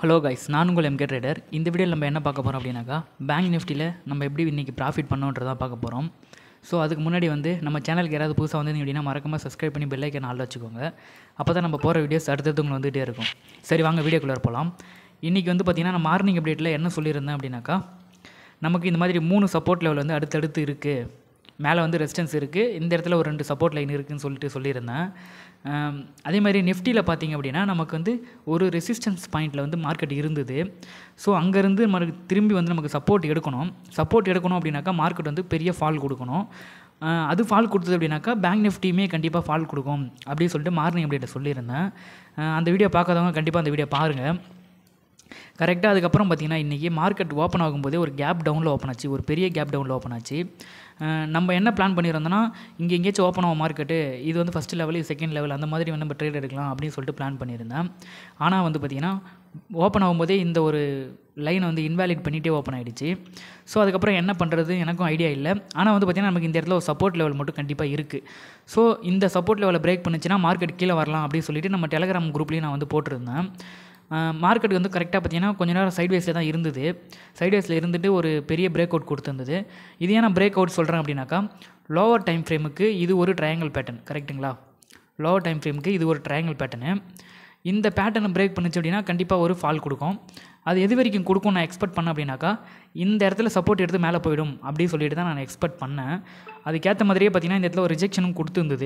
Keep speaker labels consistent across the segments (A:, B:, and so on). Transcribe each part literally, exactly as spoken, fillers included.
A: Hello guys, நான் உங்கள் M K trader. இந்த வீடியோவில் நம்ம என்ன பார்க்க போகிறோம் அப்படின்னாக்கா, பேங்க் நிஃப்டியில் நம்ம எப்படி இன்றைக்கி ப்ராஃபிட் பண்ணோன்றதான் பார்க்க போகிறோம். ஸோ அதுக்கு முன்னாடி வந்து நம்ம சேனலுக்கு யாராவது புதுசாக வந்து அப்படின்னா மறக்காமல் சப்ஸ்கிரைப் பண்ணி பெல் ஐக்கான் ஆல்ல வச்சுக்கோங்க. அப்போ தான் நம்ம போகிற வீடியோஸ் அடுத்தடுத்து உங்களுக்கு வந்துகிட்டே இருக்கும். சரி, வாங்க வீடியோக்குள்ளே போகலாம். இன்றைக்கி வந்து பார்த்திங்கன்னா நான் மார்னிங் அப்டேட்டில் என்ன சொல்லியிருந்தேன் அப்படின்னாக்கா, நமக்கு இந்த மாதிரி மூணு சப்போர்ட் லெவல் வந்து அடுத்தடுத்து இருக்குது. மேலே வந்து ரெசிஸ்டன்ஸ் இருக்குது, இந்த இடத்துல ஒரு ரெண்டு சப்போர்ட் லைன் இருக்குதுன்னு சொல்லிட்டு சொல்லியிருந்தேன். அதே மாதிரி நிஃப்டியில் பார்த்திங்க அப்படின்னா நமக்கு வந்து ஒரு ரெசிஸ்டன்ஸ் பாயிண்டில் வந்து மார்க்கெட் இருந்தது. ஸோ அங்கேருந்து நமக்கு திரும்பி வந்து நமக்கு சப்போர்ட் எடுக்கணும். சப்போர்ட் எடுக்கணும் அப்படின்னாக்கா மார்க்கெட் வந்து பெரிய ஃபால் கொடுக்கணும். அது ஃபால் கொடுத்தது அப்படின்னாக்கா பேங்க் நிஃப்டியுமே கண்டிப்பாக ஃபால் கொடுக்கும் அப்படின்னு சொல்லிட்டு மார்னிங் அப்டேட்டில் சொல்லியிருந்தேன். அந்த வீடியோ பார்க்காதவங்க கண்டிப்பாக அந்த வீடியோ பாருங்கள். கரெக்டாக அதுக்கப்புறம் பார்த்திங்கன்னா இன்றைக்கி மார்க்கெட் ஓப்பன் ஆகும்போதே ஒரு கேப் டவுனில் ஓப்பன் ஆச்சு, ஒரு பெரிய கேப் டவுனில் ஓப்பன் ஆச்சு. நம்ம என்ன பிளான் பண்ணியிருந்தோன்னா, இங்கே எங்கேயாச்சும் ஓப்பன் ஆகும் மார்க்கெட்டு, இது வந்து ஃபஸ்ட் லெவல், இது செகண்ட் லெவல், அந்த மாதிரி வந்து நம்ம ட்ரேட் எடுக்கலாம் அப்படின்னு சொல்லிட்டு பிளான் பண்ணியிருந்தேன். ஆனால் வந்து பார்த்திங்கன்னா ஓப்பன் ஆகும்போதே இந்த ஒரு லைனை வந்து இன்வேலிட் பண்ணிகிட்டே ஓப்பன் ஆகிடுச்சு. ஸோ அதுக்கப்புறம் என்ன பண்ணுறது எனக்கும் ஐடியா இல்லை. ஆனால் வந்து பார்த்திங்கன்னா நமக்கு இந்த இடத்துல ஒரு சப்போர்ட் லெவல் மட்டும் கண்டிப்பாக இருக்குது. ஸோ இந்த சப்போர்ட் லெவலை பிரேக் பண்ணிச்சுன்னா மார்க்கெட் கீழே வரலாம் அப்படின்னு சொல்லிட்டு நம்ம டெலகிராம் குரூப்லேயும் நான் வந்து போட்டிருந்தேன். மார்க்கெட் வந்து கரெக்டாக பார்த்திங்கன்னா கொஞ்ச நேரம் சைட்வேஸில் தான் இருந்தது. சைட்வேஸில் இருந்துட்டு ஒரு பெரிய பிரேக் அவுட் கொடுத்துருந்தது. இது ஏன் நான் பிரேக் அவுட் சொல்கிறேன் அப்படின்னாக்கா, லோவர் டைம் ஃப்ரேமுக்கு இது ஒரு ட்ரையாங்கிள் பேட்டர்ன், கரெக்டுங்களா? லோவர் டைம் ஃப்ரேமுக்கு இது ஒரு ட்ரையாங்கிள் பேட்டர்னு. இந்த பேட்டர்னை பிரேக் பண்ணிச்சு அப்படின்னா கண்டிப்பாக ஒரு ஃபால் கொடுக்கும். அது எது வரைக்கும் கொடுக்கும் நான் எக்ஸ்பெக்ட் பண்ணேன் அப்படின்னாக்கா, இந்த இடத்துல சப்போர்ட் எடுத்து மேலே போயிடும் அப்படின்னு சொல்லிட்டு தான் நான் எக்ஸ்பெக்ட் பண்ணேன். அதுக்கேற்ற மாதிரியே பார்த்திங்கன்னா இந்த இடத்துல ஒரு ரிஜெக்ஷனும் கொடுத்துருந்தது.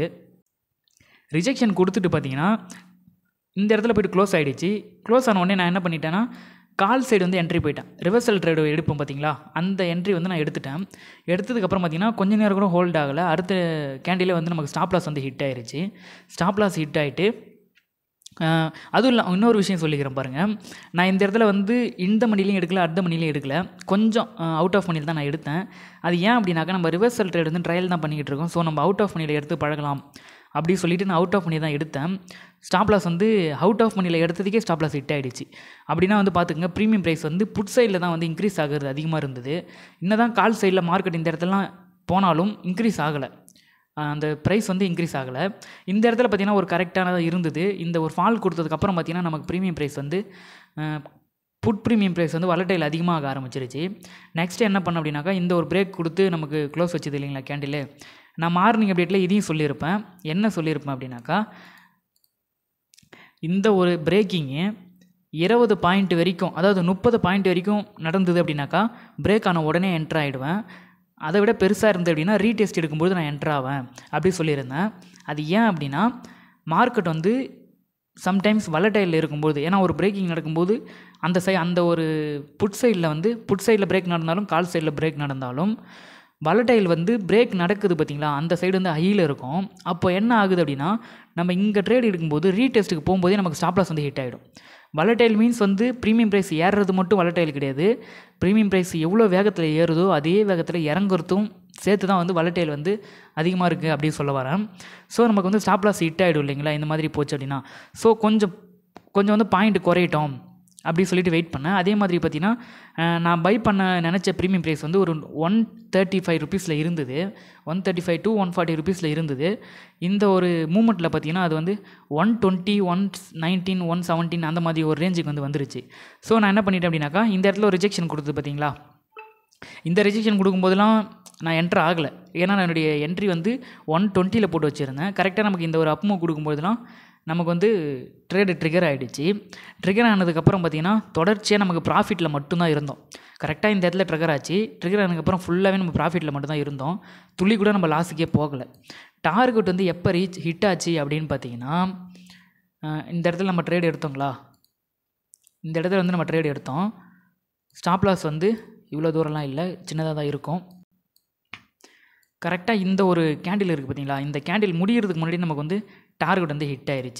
A: ரிஜெக்ஷன் கொடுத்துட்டு பார்த்திங்கன்னா இந்த இடத்துல போய்ட்டு க்ளோஸ் ஆகிடுச்சு. க்ளோஸ் ஆன உடனே நான் என்ன பண்ணிட்டேன்னா, கால் சைடு வந்து என்ட்ரி போயிட்டேன். ரிவர்சல் ட்ரேடு எடுப்போம் பார்த்திங்களா, அந்த என்ட்ரி வந்து நான் எடுத்துட்டேன். எடுத்ததுக்கப்புறம் பார்த்திங்கன்னா கொஞ்சம் நேரம் கூட ஹோல்ட் ஆகலை. அடுத்த கேண்டிலே வந்து நமக்கு ஸ்டாப் லாஸ் வந்து ஹிட் ஆயிடுச்சு. ஸ்டாப் லாஸ் ஹிட் ஆகிட்டு அதுவும் இல்லை, இன்னொரு விஷயம் சொல்லிக்கிறேன் பாருங்கள். நான் இந்த இடத்துல வந்து இந்த மணிலையும் எடுக்கல, அடுத்த மணிலையும் எடுக்கல, கொஞ்சம் அவுட் ஆஃப் மணியில் தான் நான் எடுத்தேன். அது ஏன் அப்படின்னாக்கா, நம்ம ரிவர்சல் ட்ரேட் வந்து ட்ரையல் தான் பண்ணிக்கிட்டு இருக்கோம். ஸோ நம்ம அவுட் ஆஃப் மணியில் எடுத்து பழகலாம் அப்படின்னு சொல்லிட்டு நான் அவுட் ஆஃப் மணி தான் எடுத்தேன். ஸ்டாப் லாஸ் வந்து அவுட் ஆஃப் மணியில் எடுத்ததுக்கே ஸ்டாப் லாஸ் ஹிட் ஆகிடுச்சு. அப்படின்னா வந்து பார்த்துக்கங்க, ப்ரீமியம் ப்ரைஸ் வந்து புட் சைடில் தான் வந்து இன்க்ரீஸ் ஆகிறது அதிகமாக இருந்தது. இன்னும் தான் கால் சைடில் மார்க்கெட் இந்த இடத்துலலாம் போனாலும் இன்க்ரீஸ் ஆகலை, அந்த ப்ரைஸ் வந்து இன்க்ரீஸ் ஆகலை. இந்த இடத்துல பார்த்திங்கன்னா ஒரு கரெக்டானதாக இருந்தது. இந்த ஒரு ஃபால் கொடுத்ததுக்கப்புறம் பார்த்திங்கன்னா நமக்கு ப்ரீமியம் ப்ரைஸ் வந்து புட் ப்ரீமியம் ப்ரைஸ் வந்து வாலடைல் அதிகமாக ஆரம்பிச்சிருச்சு. நெக்ஸ்ட்டு என்ன பண்ண அப்படின்னாக்கா, இந்த ஒரு பிரேக் கொடுத்து நமக்கு க்ளோஸ் வச்சது இல்லைங்களா கேண்டில். நான் மார்னிங் அப்டேட்டில் இதையும் சொல்லியிருப்பேன். என்ன சொல்லியிருப்பேன் அப்படின்னாக்கா, இந்த ஒரு பிரேக்கிங்கு இருபது பாயிண்ட் வரைக்கும், அதாவது முப்பது பாயிண்ட் வரைக்கும் நடந்தது அப்படின்னாக்கா பிரேக் ஆன உடனே என்ட்ரு ஆகிடுவேன். அதை விட பெருசாக இருந்தது அப்படின்னா ரீடெஸ்ட் எடுக்கும்போது நான் என்ட்ரு ஆவேன் அப்படி சொல்லியிருந்தேன். அது ஏன் அப்படின்னா, மார்க்கெட் வந்து சம்டைம்ஸ் வாலடைல் இருக்கும்போது, ஏன்னா ஒரு பிரேக்கிங் நடக்கும்போது அந்த சை அந்த ஒரு புட் சைடில் வந்து புட் சைடில் பிரேக் நடந்தாலும் கால் சைடில் பிரேக் நடந்தாலும் வாலடைல் வந்து பிரேக் நடக்குது பார்த்திங்களா, அந்த சைடு வந்து ஹையில் இருக்கும். அப்போ என்ன ஆகுது அப்படின்னா, நம்ம இங்கே ட்ரேட் எடுக்கும்போது ரீடெஸ்ட்டுக்கு போகும்போதே நமக்கு ஸ்டாப் லாஸ் வந்து ஹிட் ஆகிடும். வாலடைல் மீன்ஸ் வந்து ப்ரீமியம் ப்ரைஸ் ஏறுறது மட்டும் வாலடைல் கிடையாது. ப்ரீமியம் ப்ரைஸ் எவ்வளோ வேகத்தில் ஏறுதோ அதே வேகத்தில் இறங்குறதும் சேர்த்து தான் வந்து வாலடைல் வந்து அதிகமாக இருக்குது அப்படின்னு சொல்ல வரேன். ஸோ நமக்கு வந்து ஸ்டாப் லாஸ் ஹிட் ஆகிடும் இல்லைங்களா இந்த மாதிரி போச்சு அப்படின்னா. ஸோ கொஞ்சம் கொஞ்சம் வந்து பாயிண்ட் குறையட்டும் அப்படி சொல்லிட்டு வெயிட் பண்ணேன். அதே மாதிரி பார்த்திங்கன்னா நான் பை பண்ண நினச்ச ப்ரீமியம் ப்ரைஸ் வந்து ஒரு ஒன் தேர்ட்டி ஃபைவ் ருபீஸில் இருந்தது. One thirty five to one forty ருபீஸில் இருந்தது. இந்த ஒரு மூமெண்ட்டில் பார்த்திங்கன்னா அது வந்து one twenty one nineteen one seventeen அந்த மாதிரி ஒரு ரேஞ்சுக்கு வந்து வந்துருச்சு. ஸோ நான் என்ன பண்ணிட்டேன் அப்படின்னாக்கா, இந்த இடத்துல ஒரு ரிஜெக்ஷன் கொடுத்தது பார்த்திங்களா, இந்த ரிஜெக்ஷன் கொடுக்கும்போதெல்லாம் நான் என்ட்ரு ஆகலை. ஏன்னா நான் என்னுடைய என்ட்ரி வந்து ஒன் டுவெண்ட்டியில் போட்டு வச்சுருந்தேன். கரெக்டாக நமக்கு இந்த ஒரு அப் மூவ் கொடுக்கும்போதுலாம் நமக்கு வந்து ட்ரேடு ட்ரிகர் ஆகிடுச்சு. ட்ரிகர் ஆனதுக்கப்புறம் பார்த்திங்கன்னா தொடர்ச்சியாக நமக்கு ப்ராஃபிட்டில் மட்டும்தான் இருந்தோம். கரெக்டாக இந்த இடத்துல ட்ரிகர் ஆச்சு. ட்ரிகர் ஆனதுக்கப்புறம் ஃபுல்லாகவே நம்ம ப்ராஃபிட்டில் மட்டும்தான் இருந்தோம். துளி கூட நம்ம லாஸுக்கே போகலை. டார்கெட் வந்து எப்போ ரீச் ஹிட் ஆச்சு அப்படின்னு பார்த்திங்கன்னா, இந்த இடத்துல நம்ம ட்ரேடு எடுத்தோங்களா, இந்த இடத்துல வந்து நம்ம ட்ரேடு எடுத்தோம். ஸ்டாப் லாஸ் வந்து இவ்வளோ தூரம்லாம் இல்லை, சின்னதாக தான் இருக்கும். கரெக்டாக இந்த ஒரு கேண்டில் இருக்குது பார்த்திங்களா, இந்த கேண்டில் முடிகிறதுக்கு முன்னாடி நமக்கு வந்து டார்கெட் வந்து ஹிட் ஆயிடுச்சு.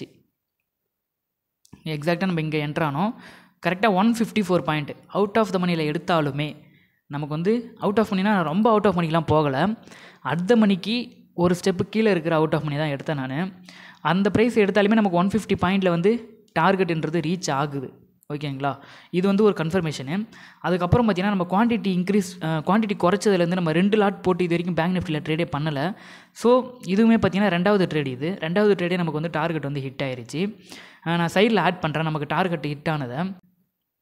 A: எக்ஸாக்டாக நம்ம இங்கே என்ட்ரானோம். கரெக்டாக one fifty four point out of the மணியில் எடுத்தாலுமே நமக்கு வந்து அவுட் ஆஃப் மணினா ரொம்ப அவுட் ஆஃப் மணிக்கெலாம் போகலை. அடுத்த மணிக்கு ஒரு ஸ்டெப்பு கீழே இருக்கிற அவுட் ஆஃப் மணி தான் எடுத்தேன் நான். அந்த ப்ரைஸ் எடுத்தாலுமே நமக்கு ஒன் ஃபிஃப்டி பாயிண்டில் வந்து டார்கெட்டுன்றது ரீச் ஆகுது. ஓகேங்களா, இது வந்து ஒரு கன்ஃபர்மேஷனு. அதுக்கப்புறம் பார்த்திங்கன்னா நம்ம குவான்டிட்டி இன்க்ரீஸ் குவான்டிட்டி குறைச்சதுலேருந்து நம்ம ரெண்டு லாட் போட்டு இது வரைக்கும் பேங்க் நிஃப்டியில் ட்ரேடே பண்ணலை. ஸோ இதுவுமே பார்த்திங்கன்னா ரெண்டாவது ட்ரேட், இது ரெண்டாவது ட்ரேடே நமக்கு வந்து டார்கெட் வந்து ஹிட் ஆயிடுச்சு. நான் சைடில் ஆட் பண்ணுறேன் நமக்கு டார்கெட் ஹிட் ஆனதை.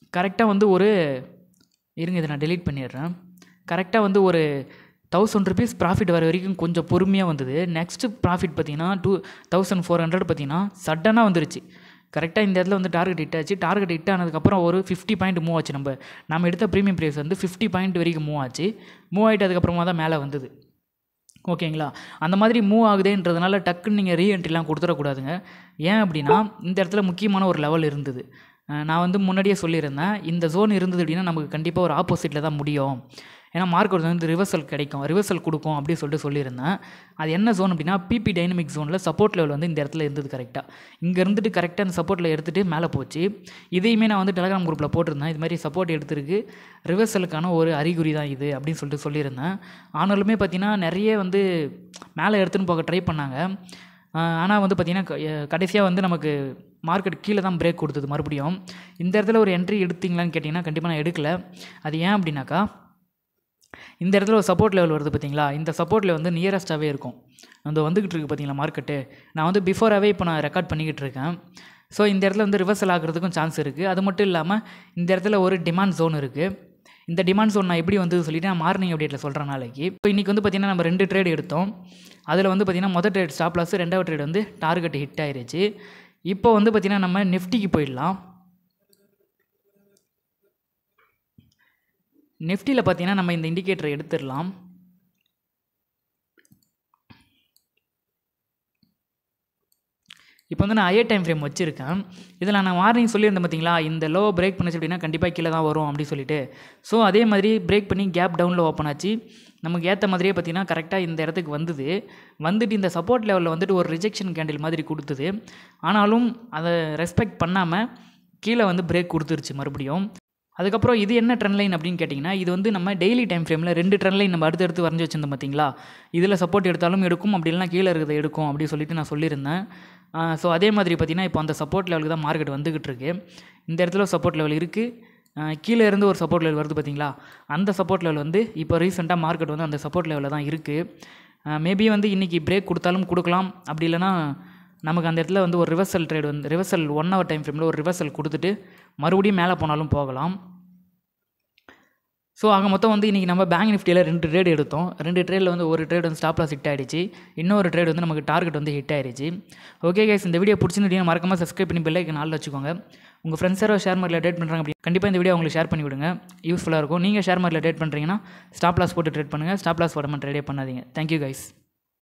A: கரெக்டாக வந்து ஒரு இருங்க இதை நான் டெலீட் பண்ணிடுறேன். கரெக்டாக வந்து ஒரு தௌசண்ட் ருபீஸ் ப்ராஃபிட் வர வரைக்கும் கொஞ்சம் பொறுமையாக வந்தது. நெக்ஸ்ட்டு ப்ராஃபிட் பார்த்தீங்கன்னா டூ தௌசண்ட் ஃபோர் ஹண்ட்ரட் பார்த்தீங்கன்னா சடனாக வந்துருச்சு. கரெக்டாக இந்த இடத்துல வந்து டார்கெட் ஹிட் ஆச்சு. டார்கெட் ஹிட் ஆனதுக்கப்புறம் ஒரு ஃபிஃப்டி பாயிண்ட் மூவ் ஆச்சு. நம்ம நம்ம எடுத்த ப்ரீமியம் ப்ரைஸ் வந்து ஃபிஃப்டி பாயிண்ட் வரைக்கும் மூவ் ஆச்சு. மூவ் ஆகிட்டு அதுக்கப்புறமா தான் மேலே வந்தது. ஓகேங்களா? அந்த மாதிரி மூவ் ஆகுதுன்றதுனால டக்குன்னு நீங்கள் ரீஎன்ட்ரிலாம் கொடுத்துடக்கூடாதுங்க. ஏன் அப்படின்னா இந்த இடத்துல முக்கியமான ஒரு லெவல் இருந்தது. நான் வந்து முன்னாடியே சொல்லியிருந்தேன், இந்த ஜோன் இருந்தது அப்படின்னா நமக்கு கண்டிப்பாக ஒரு ஆப்போசிட்டில் தான் முடியும். ஏன்னா மார்க்கெட் வந்து ரிவர்சல் கிடைக்கும், ரிவர்சல் கொடுக்கும் அப்படின்னு சொல்லிட்டு சொல்லியிருந்தேன். அது என்ன ஜோன் அப்படின்னா பிபி டைனமிக் ஜோனில் சப்போர்ட் லெவல் வந்து இந்த இடத்துல இருந்தது. கரெக்டாக இங்கே இருந்துட்டு கரெக்டாக அந்த சப்போர்ட்டில் எடுத்துகிட்டு மேலே போச்சு. இதையுமே நான் வந்து டெலகிராம் குரூப்பில் போட்டிருந்தேன். இது மாதிரி சப்போர்ட் எடுத்துருக்கு, ரிவர்சலுக்கான ஒரு அறிகுறி தான் இது அப்படின்னு சொல்லிட்டு சொல்லியிருந்தேன். ஆனாலுமே பார்த்தீங்கன்னா நிறைய வந்து மேலே எடுத்துன்னு போக ட்ரை பண்ணாங்க. ஆனால் வந்து பார்த்திங்கன்னா கடைசியாக வந்து நமக்கு மார்க்கெட் கீழே தான் பிரேக் கொடுத்தது. மறுபடியும் இந்த இடத்துல ஒரு என்ட்ரி எடுத்தீங்களான்னு கேட்டிங்கன்னா கண்டிப்பாக நான் எடுக்கலை. அது ஏன் அப்படின்னாக்கா இந்த இடத்துல ஒரு சப்போர்ட் லெவல் வருது பார்த்தீங்களா, இந்த சப்போர்ட் லெவல் வந்து நியரஸ்ட்டாகவே இருக்கும். அந்த வந்துக்கிட்டு இருக்குது பார்த்தீங்களா மார்க்கெட்டு. நான் வந்து பிஃபோராகவே இப்போ நான் ரெக்கார்ட் பண்ணிக்கிட்டு இருக்கேன். ஸோ இந்த இடத்துல வந்து ரிவர்சல் ஆகிறதுக்கும் சான்ஸ் இருக்குது. அது மட்டும் இல்லாமல் இந்த இடத்துல ஒரு டிமாண்ட் ஜோன் இருக்குது. இந்த டிமாண்ட் ஜோன் நான் எப்படி வந்து சொல்லிவிட்டு நான் மார்னிங் அப்டேட்டில் சொல்கிறேன் நாளைக்கு. இப்போ இன்றைக்கி வந்து பார்த்திங்கன்னா நம்ம ரெண்டு ட்ரேட் எடுத்தோம். அதில் வந்து பார்த்திங்கன்னா மொதல் ட்ரேட் ஸ்டாப் லாஸ், ரெண்டாவது ட்ரேட் வந்து டார்கெட் ஹிட் ஆயிருச்சு. இப்போ வந்து பார்த்திங்கன்னா நம்ம நிஃப்டிக்கு போயிடலாம். நிஃப்டியில் பார்த்தீங்கன்னா நம்ம இந்த இண்டிகேட்டரை எடுத்துடலாம். இப்போ வந்து நான் ஐஏ டைம் ஃப்ரேம் வச்சுருக்கேன். இதில் நான் மார்னிங் சொல்லியிருந்தேன் பார்த்தீங்களா, இந்த லோ பிரேக் பண்ணிச்சு அப்படின்னா கண்டிப்பாக கீழே தான் வரும் அப்படின்னு சொல்லிட்டு. ஸோ அதே மாதிரி பிரேக் பண்ணி கேப் டவுனில் ஓப்பன் ஆச்சு. நமக்கு ஏற்ற மாதிரியே பார்த்தீங்கன்னா கரெக்டாக இந்த இடத்துக்கு வந்தது. வந்துட்டு இந்த சப்போர்ட் லெவலில் வந்துட்டு ஒரு ரிஜெக்ஷன் கேண்டில் மாதிரி கொடுத்தது. ஆனாலும் அதை ரெஸ்பெக்ட் பண்ணாமல் கீழே வந்து பிரேக் கொடுத்துருச்சு மறுபடியும். அதுக்கப்புறம் இது என்ன ட்ரெண்ட் லைன் அப்படின்னு கேட்டிங்கன்னா, இது வந்து நம்ம டெய்லி டைம் ஃப்ரேமில் ரெண்டு ட்ரெண்ட் லைன் நம்ம அடுத்து எடுத்து வரைஞ்சி வச்சிருந்தோம் பார்த்தீங்களா. இதில் சப்போர்ட் எடுத்தாலும் எடுக்கும், அப்படி இல்லைனா கீழே இருக்கிறத எடுக்கும் அப்படின்னு சொல்லிட்டு நான் சொல்லியிருந்தேன். ஸோ அதே மாதிரி பார்த்தீங்கன்னா இப்போ அந்த சப்போர்ட் லெவலுக்கு தான் மார்க்கெட் வந்துக்கிட்டு இருக்கு. இந்த இடத்துல ஒரு சப்போர்ட் லெவல் இருக்குது, கீழே இருந்து ஒரு சப்போர்ட் லெவல் வருது பார்த்தீங்களா. அந்த சப்போர்ட் லெவல் வந்து இப்போ ரீசெண்டாக மார்க்கெட் வந்து அந்த சப்போர்ட் லெவலில் தான் இருக்குது. மேபி வந்து இன்றைக்கி பிரேக் கொடுத்தாலும் கொடுக்கலாம், அப்படி இல்லைனா நமக்கு அந்த இடத்துல வந்து ஒரு ரிவர்சல் ட்ரேட் வந்து ரிவர்சல் ஒன் ஹவர் டைம் ஃப்ரேமில் ஒரு ரிவர்சல் கொடுத்துட்டு மறுபடியும் மேலே போனாலும் போகலாம். ஸோ ஆக மொத்தம் வந்து இன்றைக்கி நம்ம பேங்க் நிஃப்டியில் ரெண்டு ட்ரேட் எடுத்தோம். ரெண்டு ட்ரேடில் வந்து ஒரு ட்ரேட் வந்து ஸ்டாப் லாஸ் ஹிட் ஆகிடுச்சு, இன்னொரு ட்ரேட் வந்து நமக்கு டார்கெட் வந்து ஹிட் ஆகிடுச்சு. ஓகே கைஸ், இந்த வீடியோ பிடிச்சிருந்தீங்கன்னா மறக்காமல் சப்ஸ்கிரைப் பண்ணி பெல் ஐக்கான் ஆல்ல வச்சுக்கோங்க. உங்கள் ஃப்ரெண்ட்ஸ் யாரோ ஷேர் மார்க்கெட்டில் ட்ரேட் பண்ணுறாங்க அப்படி கண்டிப்பாக இந்த வீடியோ உங்களுக்கு ஷேர் பண்ணி விடுங்க, யூஸ்ஃபுல்லாக இருக்கும். நீங்கள் ஷேர் மார்க்கெட்டில் ட்ரேட் பண்ணுறீங்கன்னா ஸ்டாப் லாஸ் போட்டு ட்ரேட் பண்ணுங்கள், ஸ்டாப் லாஸ் போடாமல் ட்ரேடே பண்ணாதீங்க. Thank you guys.